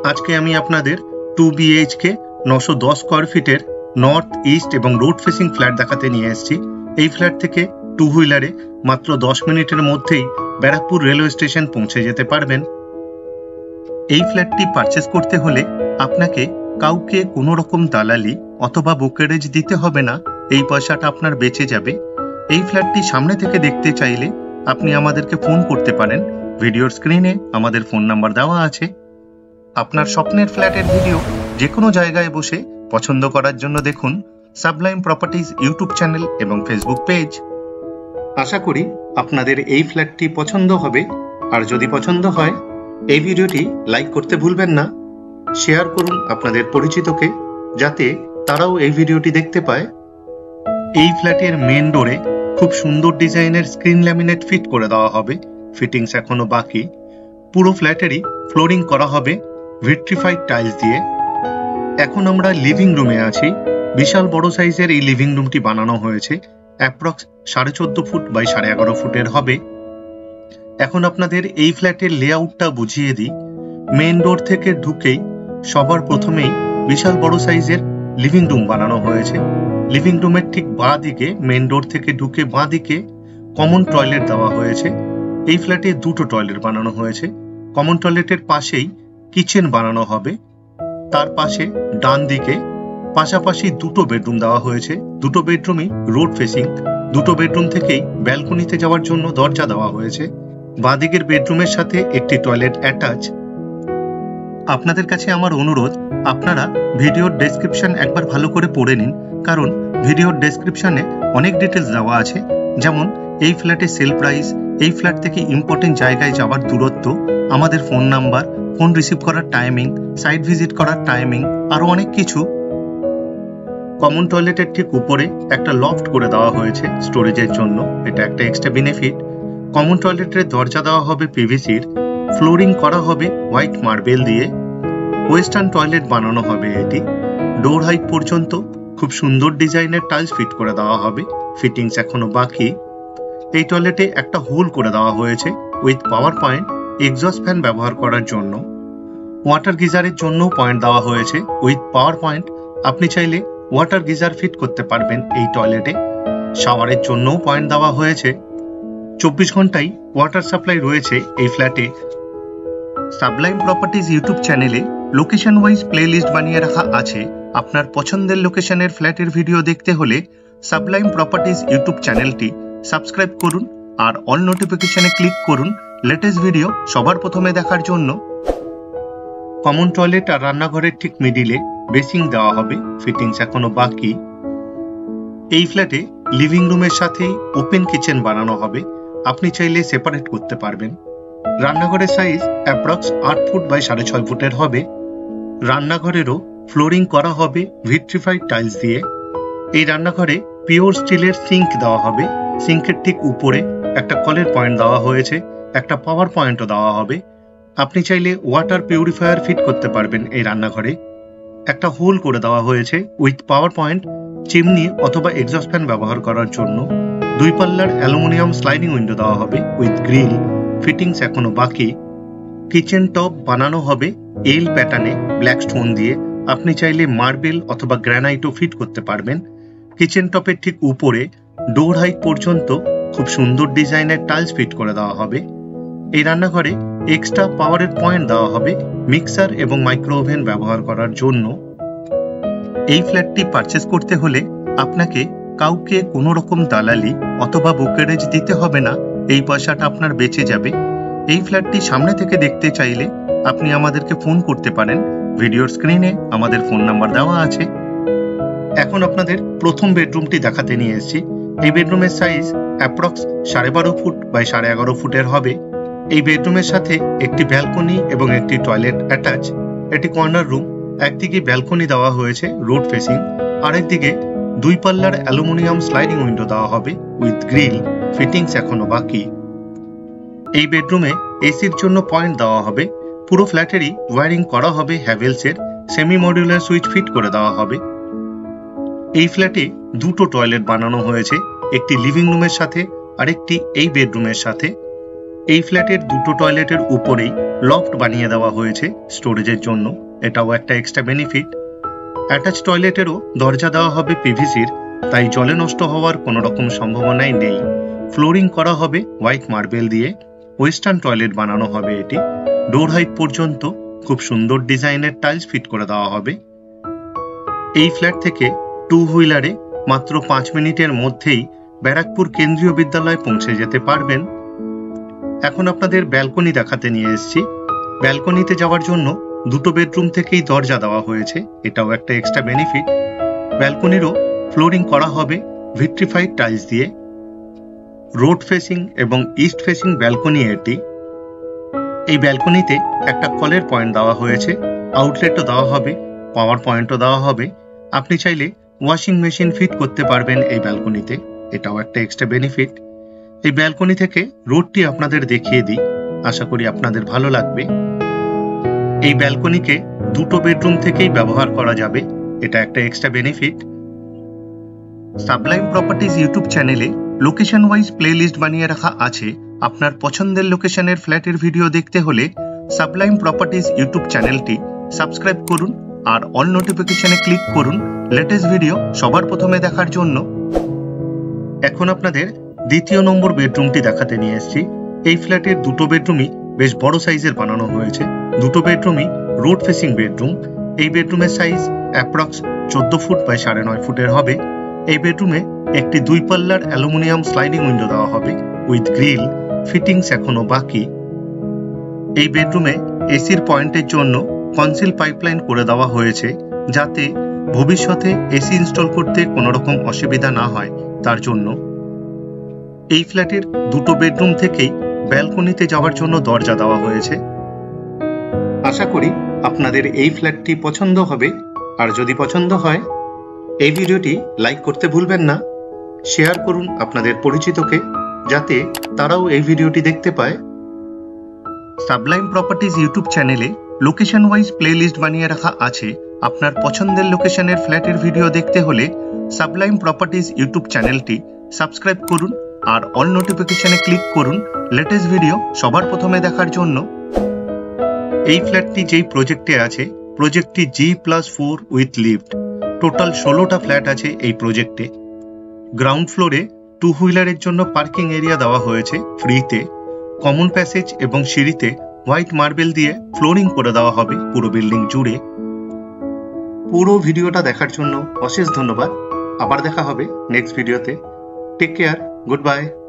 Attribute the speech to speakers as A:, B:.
A: আজকে আমি আপনাদের 2 BHK 910 স্কয়ার ফিটের নর্থ ইস্ট এবং রোড ফেসিং ফ্ল্যাট দেখাতে নিয়ে এসেছি। এই ফ্ল্যাট থেকে টু হুইলারে মাত্র 10 মিনিটের মধ্যেই ব্যারাকপুর রেলওয়ে স্টেশন পৌঁছে যেতে পারবেন। এই ফ্ল্যাটটি পারচেজ করতে হলে আপনাকে কাউকে কোনো রকম দালালি অথবা ব্রোকারেজ দিতে হবে না, এই পয়সাটা আপনার বেঁচে যাবে। এই ফ্ল্যাটটি সামনে থেকে দেখতে চাইলে আপনি আমাদেরকে ফোন করতে পারেন। ভিডিওর স্ক্রিনে আমাদের ফোন নাম্বার দেওয়া আছে। আপনার স্বপ্নের ফ্ল্যাটের ভিডিও যে কোনো জায়গায় বসে পছন্দ করার জন্য দেখুন সাবলাইম প্রপার্টিজ ইউটিউব চ্যানেল এবং ফেসবুক পেজ। আশা করি আপনাদের এই ফ্ল্যাটটি পছন্দ হবে, আর যদি পছন্দ হয় এই ভিডিওটি লাইক করতে ভুলবেন না। শেয়ার করুন আপনাদের পরিচিতকে, যাতে তারাও এই ভিডিওটি দেখতে পায়। এই ফ্ল্যাটের মেন ডোরে খুব সুন্দর ডিজাইনের স্ক্রিন ল্যামিনেট ফিট করে দেওয়া হবে। ফিটিংস এখনো বাকি। পুরো ফ্ল্যাটেরই ফ্লোরিং করা হবে ভিট্রিফাইড টাইলস দিয়ে। এখন আমরা লিভিং রুমে আছি। বিশাল বড় সাইজের এই লিভিং রুমটি বানানো হয়েছে, অ্যাপ্রক্স 14.5 ফুট বাই 11.5 ফুটের হবে। এখন আপনাদের এই ফ্ল্যাটের লেআউটটা বুঝিয়ে দিই। মেন ডোর থেকে ঢুকেই সবার প্রথমেই বিশাল বড় সাইজের লিভিং রুম বানানো হয়েছে। লিভিং রুমের ঠিক বাঁ দিকে, মেন ডোর থেকে ঢুকে বাঁ দিকে কমন টয়লেট দেওয়া হয়েছে। এই ফ্ল্যাটে দুটো টয়লেট বানানো হয়েছে। কমন টয়লেটের পাশেই কিচেন বানানো হবে। তার পাশে ডান দিকে পাশাপাশি দুটো বেডরুম দেওয়া হয়েছে। দুটো বেডরুমই রোড ফেসিং। দুটো বেডরুম থেকেই ব্যালকনিতে যাওয়ার জন্য দরজা দেওয়া হয়েছে। বাঁদিকের বেডরুমের সাথে একটি টয়লেট অ্যাটাচ। আপনাদের কাছে আমার অনুরোধ, আপনারা ভিডিওর ডেসক্রিপশন একবার ভালো করে পড়ে নিন, কারণ ভিডিওর ডেসক্রিপশনে অনেক ডিটেলস দেওয়া আছে, যেমন এই ফ্ল্যাটের সেল প্রাইস, এই ফ্ল্যাট থেকে ইম্পর্টেন্ট জায়গায় যাওয়ার দূরত্ব, আমাদের ফোন নাম্বার, ফোন রিসিভ করার টাইমিং, সাইট ভিজিট করার টাইমিং, আরো অনেক কিছু। কমন টয়লেটের ঠিক উপরে একটা লফট করে দেওয়া হয়েছে স্টোরেজের জন্য, এটা একটা এক্সট্রা বেনিফিট। কমন টয়লেটের দরজা দেওয়া হবে পিভিসির, ফ্লোরিং করা হবে হোয়াইট মার্বেল দিয়ে। ওয়েস্টার্ন টয়লেট বানানো হবে এটি। ডোর হাইট পর্যন্ত খুব সুন্দর ডিজাইনের টাইলস ফিট করে দেওয়া হবে। ফিটিংস এখনো বাকি। এই টয়লেটে একটা হোল করে দেওয়া হয়েছে with power point, exhaust fan ব্যবহার করার জন্য। ওয়াটার গিজারের জন্য পয়েন্ট দেওয়া হয়েছে উইথ পাওয়ার পয়েন্ট। আপনি চাইলে ওয়াটার গিজার ফিট করতে পারবেন এই টয়লেটে। শাওয়ারের জন্যও পয়েন্ট দেওয়া হয়েছে। 24 ঘন্টাই ওয়াটার সাপ্লাই রয়েছে এই ফ্ল্যাটে। সাবলাইম প্রপার্টিজ ইউটিউব চ্যানেলে লোকেশন ওয়াইজ প্লেলিস্ট বানিয়ে রাখা আছে। আপনার পছন্দের লোকেশনের ফ্ল্যাটের ভিডিও দেখতে হলে সাবলাইম প্রপার্টিজ ইউটিউব চ্যানেলটি সাবস্ক্রাইব করুন আর অল নোটিফিকেশনে ক্লিক করুন লেটেস্ট ভিডিও সবার প্রথমে দেখার জন্য। কমন টয়লেট আর রান্নাঘরের ঠিক মিডিলে বেসিং দেওয়া হবে। ফিটিংস এখনো বাকি। এই ফ্ল্যাটে লিভিং রুমের সাথেই ওপেন কিচেন বানানো হবে। আপনি চাইলে সেপারেট করতে পারবেন। রান্নাঘরের সাইজ অ্যাপ্রক্স 8 ফুট বাই 6.5 ফুটের হবে। রান্নাঘরেরও ফ্লোরিং করা হবে ভিট্রিফাইড টাইলস দিয়ে। এই রান্নাঘরে পিওর স্টিলের সিঙ্ক দেওয়া হবে। সিঙ্কের ঠিক উপরে একটা কলের পয়েন্ট দেওয়া হয়েছে, একটা পাওয়ার পয়েন্টও দেওয়া হবে। আপনি চাইলে ওয়াটার পিউরিফায়ার ফিট করতে পারবেন এই রান্নাঘরে। একটা হোল করে দেওয়া হয়েছে উইথ পাওয়ার পয়েন্ট, চিমনি অথবা এক্সস্ট ফ্যান ব্যবহার করার জন্য। 2 পাল্লার অ্যালুমিনিয়াম স্লাইডিং উইন্ডো দেওয়া হবে উইথ গ্রিল। ফিটিংস এখনো বাকি। কিচেন টপ বানানো হবে এল প্যাটার্নে ব্ল্যাক স্টোন দিয়ে। আপনি চাইলে মার্বেল অথবা গ্রানাইটও ফিট করতে পারবেন। কিচেন টপের ঠিক উপরে ডোর হাইট পর্যন্ত খুব সুন্দর ডিজাইনের টাইলস ফিট করে দেওয়া হবে। এই রান্নাঘরে এক্সট্রা পাওয়ারের পয়েন্ট দেওয়া হবে মিক্সার এবং মাইক্রো ওভেন ব্যবহার করার জন্য। এই ফ্ল্যাটটি পারচেজ করতে হলে আপনাকে কাউকে কোনো রকম দালালি অথবা ব্রোকারেজ দিতে হবে না, এই পয়সাটা আপনার বেঁচে যাবে। এই ফ্ল্যাটটি সামনে থেকে দেখতে চাইলে আপনি আমাদেরকে ফোন করতে পারেন। ভিডিওর স্ক্রিনে আমাদের ফোন নাম্বার দেওয়া আছে। এখন আপনাদের প্রথম বেডরুমটি দেখাতে নিয়ে এসেছি। এই বেডরুমের সাইজ অ্যাপ্রক্স 12.5 ফুট বাই 11.5 ফুটের হবে। এই বেডরুমের সাথে একটি ব্যালকনি এবং একটি টয়লেট অ্যাটাচ। এটি কর্নার রুম। একদিকে ব্যালকনি দেওয়া হয়েছে রোড ফেসিং, আরেকদিকে 2 পাল্লার অ্যালুমিনিয়াম স্লাইডিং উইন্ডো দেওয়া হবে উইথ গ্রিল। ফিটিংস এখনো বাকি। এই বেডরুমে এসির জন্য পয়েন্ট দেওয়া হবে। পুরো ফ্ল্যাটেরই ওয়্যারিং করা হবে হ্যাভেলসের। সেমি মডিউলার সুইচ ফিট করে দেওয়া হবে। এই ফ্ল্যাটে দুটো টয়লেট বানানো হয়েছে, একটি লিভিং রুমের সাথে আরেকটি এই বেডরুমের সাথে। এই ফ্ল্যাটের দুটো টয়লেটের উপরেই লফট বানিয়ে দেওয়া হয়েছে স্টোরেজের জন্য, এটাও একটা এক্সট্রা বেনিফিট। অ্যাটাচ টয়লেটেরও দরজা দেওয়া হবে পিভিসির, তাই জলে নষ্ট হওয়ার কোনো রকম সম্ভাবনাই নেই। ফ্লোরিং করা হবে হোয়াইট মার্বেল দিয়ে, ওয়েস্টার্ন টয়লেট বানানো হবে এটি। ডোর হাইট পর্যন্ত খুব সুন্দর ডিজাইনের টাইলস ফিট করে দেওয়া হবে। এই ফ্ল্যাট থেকে টু হুইলারে মাত্র 5 মিনিটের মধ্যেই ব্যারাকপুর কেন্দ্রীয় বিদ্যালয়ে পৌঁছে যেতে পারবেন। এখন আপনাদের ব্যালকনি দেখাতে নিয়ে এসেছি। ব্যালকনিতে যাওয়ার জন্য দুটো বেডরুম থেকেই দরজা দেওয়া হয়েছে, এটাও একটা এক্সট্রা বেনিফিট। ব্যালকনিরও ফ্লোরিং করা হবে ভিট্রিফাইড টাইলস দিয়ে। রোড ফেসিং এবং ইস্ট ফেসিং ব্যালকনি এটি। এই ব্যালকনিতে একটা কলের পয়েন্ট দেওয়া হয়েছে, আউটলেটও দেওয়া হবে, পাওয়ার পয়েন্টও দেওয়া হবে। আপনি চাইলে ওয়াশিং মেশিন ফিট করতে পারবেন এই ব্যালকনিতে, এটাও একটা এক্সট্রা বেনিফিট। এই ব্যালকনি থেকে রোডটি আপনাদের দেখিয়ে দিই, আশা করি আপনাদের ভালো লাগবে। এই ব্যালকনিকে দুটো বেডরুম থেকেই ব্যবহার করা যাবে, এটা একটা extra benefit. Sublime properties YouTube চ্যানেলে লোকেশন ওয়াইজ প্লেলিস্ট বানিয়ে রাখা আছে। আপনার পছন্দের লোকেশনের ফ্ল্যাটের ভিডিও দেখতে হলে সাবলাইম প্রপার্টিজ ইউটিউব চ্যানেলটি সাবস্ক্রাইব করুন আর অল নোটিফিকেশনে ক্লিক করুন লেটেস্ট ভিডিও সবার প্রথমে দেখার জন্য। এখন আপনাদের দ্বিতীয় নম্বর বেডরুমটি দেখাতে নিয়ে এসেছি। এই ফ্ল্যাটের দুটো বেডরুমই বেশ বড় সাইজের বানানো হয়েছে। দুটো বেডরুমই রোড ফেসিং বেডরুম। এই বেডরুমের সাইজ অ্যাপ্রক্স 14 ফুট বাই 9.5 ফুটের হবে। এই বেডরুমে একটি 2 পাল্লার অ্যালুমিনিয়াম স্লাইডিং উইন্ডো দেওয়া হবে উইথ গ্রিল, ফিটিংস এখনো বাকি। এই বেডরুমে এসির পয়েন্টের জন্য কনসিল পাইপলাইন করে দেওয়া হয়েছে, যাতে ভবিষ্যতে এসি ইনস্টল করতে কোনো রকম অসুবিধা না হয় তার জন্য। এই ফ্ল্যাটের দুটো বেডরুম থেকেই ব্যালকনিতে যাওয়ার জন্য দরজা দেওয়া হয়েছে। আশা করি আপনাদের এই ফ্ল্যাটটি পছন্দ হবে, আর যদি পছন্দ হয় এই ভিডিওটি লাইক করতে ভুলবেন না। শেয়ার করুন আপনাদের পরিচিতকে, যাতে তারাও এই ভিডিওটি দেখতে পায়। সাবলাইম প্রপার্টিজ ইউটিউব চ্যানেলে লোকেশন ওয়াইজ প্লেলিস্ট বানিয়ে রাখা আছে। আপনার পছন্দের লোকেশনের ফ্ল্যাটের ভিডিও দেখতে হলে সাবলাইম প্রপার্টিজ ইউটিউব চ্যানেলটি সাবস্ক্রাইব করুন আর অল নোটিফিকেশনে ক্লিক করুন লেটেস্ট ভিডিও সবার প্রথমে দেখার জন্য। এই ফ্ল্যাটটি যেই প্রজেক্টে আছে, প্রজেক্টটি G+4 উইথ লিফট। টোটাল 16টা ফ্ল্যাট আছে এই প্রজেক্টে। গ্রাউন্ড ফ্লোরে টু হুইলারের জন্য পার্কিং এরিয়া দেওয়া হয়েছে ফ্রিতে। কমন প্যাসেজ এবং সিঁড়িতে হোয়াইট মার্বেল দিয়ে ফ্লোরিং করে দেওয়া হবে পুরো বিল্ডিং জুড়ে। পুরো ভিডিওটা দেখার জন্য অশেষ ধন্যবাদ। আবার দেখা হবে নেক্সট ভিডিওতে। Take care, good by.